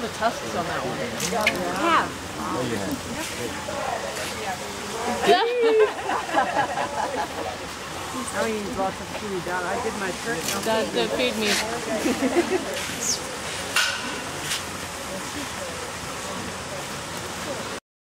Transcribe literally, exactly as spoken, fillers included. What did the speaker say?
the tusks on that one. Yeah. Oh, you have. I eat lots of food. I did my trick. That, that feed me.